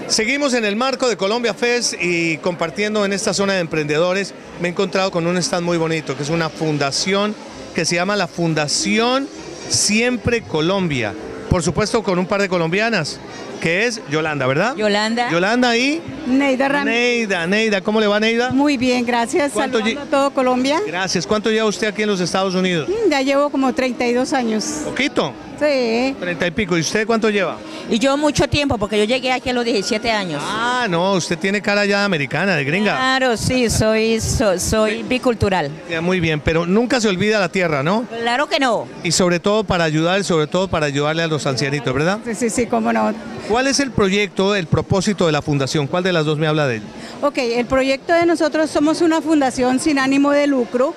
Seguimos en el marco de Colombia Fest y compartiendo en esta zona de emprendedores. Me he encontrado con un stand muy bonito, que es una fundación que se llama la Fundación Siempre Colombia. Por supuesto con un par de colombianas, que es Yolanda, ¿verdad? Yolanda. Yolanda y Neida Ramírez. Neida, ¿cómo le va, Neida? Muy bien, gracias. Saludando a todo Colombia. Gracias. ¿Cuánto lleva usted aquí en los Estados Unidos? Ya llevo como 32 años. ¿Poquito? Sí. 30 y pico. ¿Y usted cuánto lleva? Y yo mucho tiempo, porque yo llegué aquí a los 17 años. Ah, no, usted tiene cara ya de americana, de gringa. Claro, sí, soy bicultural. Ya, muy bien, pero nunca se olvida la tierra, ¿no? Claro que no. Y sobre todo para ayudarle a los ancianitos, ¿verdad? Sí, cómo no. ¿Cuál es el proyecto, el propósito de la fundación? ¿Cuál de las dos me habla de él? Ok, el proyecto de nosotros somos una fundación sin ánimo de lucro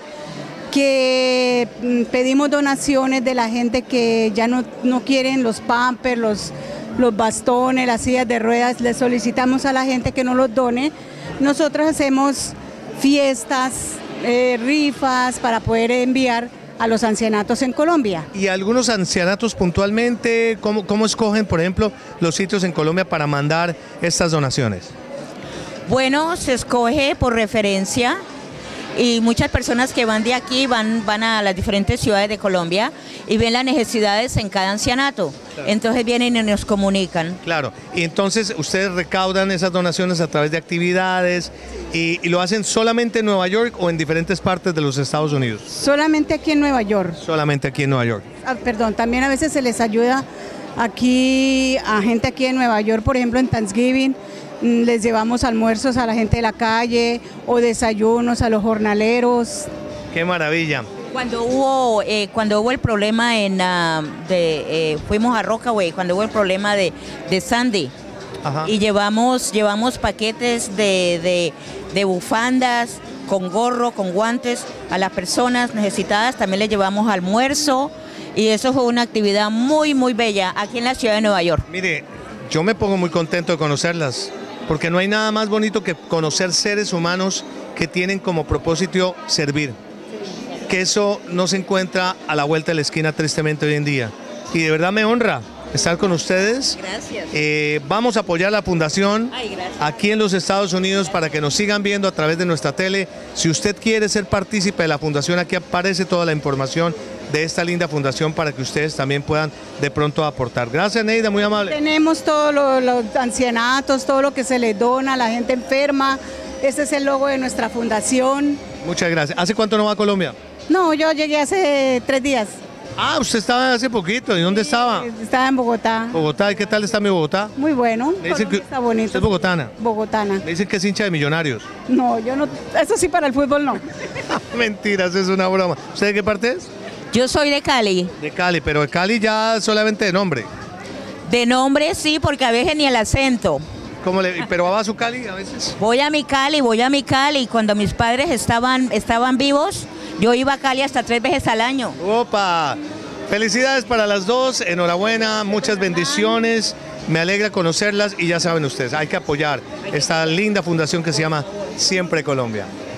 que pedimos donaciones de la gente que ya no quieren los pampers, los bastones, las sillas de ruedas. Le solicitamos a la gente que nos los done. Nosotros hacemos fiestas, rifas para poder enviar a los ancianatos en Colombia. Y algunos ancianatos puntualmente, ¿cómo escogen, por ejemplo, los sitios en Colombia para mandar estas donaciones? Bueno, se escoge por referencia y muchas personas que van de aquí van a las diferentes ciudades de Colombia y ven las necesidades en cada ancianato. Claro. Entonces vienen y nos comunican. Claro, y entonces ustedes recaudan esas donaciones a través de actividades y lo hacen solamente en Nueva York o en diferentes partes de los Estados Unidos. Solamente aquí en Nueva York. Solamente aquí en Nueva York. Perdón, también a veces se les ayuda aquí a gente aquí en Nueva York, por ejemplo en Thanksgiving. Les llevamos almuerzos a la gente de la calle o desayunos a los jornaleros. ¡Qué maravilla! Cuando hubo el problema fuimos a Rockaway, cuando hubo el problema de Sandy. Ajá. Y llevamos paquetes de bufandas, con gorro, con guantes a las personas necesitadas. También les llevamos almuerzo y eso fue una actividad muy, muy bella aquí en la ciudad de Nueva York. Mire, yo me pongo muy contento de conocerlas, porque no hay nada más bonito que conocer seres humanos que tienen como propósito servir. Que eso no se encuentra a la vuelta de la esquina tristemente hoy en día. Y de verdad me honra estar con ustedes. Gracias. Vamos a apoyar la fundación aquí en los Estados Unidos para que nos sigan viendo a través de nuestra tele. Si usted quiere ser partícipe de la fundación, aquí aparece toda la información de esta linda fundación para que ustedes también puedan de pronto aportar. Gracias, Neida, muy amable. Tenemos todos los ancianatos, todo lo que se les dona a la gente enferma. Ese es el logo de nuestra fundación. Muchas gracias. ¿Hace cuánto no va a Colombia? No, yo llegué hace 3 días. Ah, usted estaba hace poquito. ¿Y dónde estaba? Estaba en Bogotá. Bogotá, ¿y qué tal está mi Bogotá? Muy bueno. Me dicen que está bonito. ¿Usted es bogotana? Bogotana. Me dicen que es hincha de Millonarios. No, yo no. Eso sí, para el fútbol no. Mentiras, es una broma. ¿Usted de qué parte es? Yo soy de Cali. De Cali, pero de Cali ya solamente de nombre. De nombre sí, porque a veces ni el acento. ¿Pero va a su Cali a veces? Voy a mi Cali. Cuando mis padres estaban vivos, yo iba a Cali hasta 3 veces al año. ¡Opa! Felicidades para las dos, enhorabuena, muchas bendiciones. Me alegra conocerlas y ya saben ustedes, hay que apoyar esta linda fundación que se llama Siempre Colombia.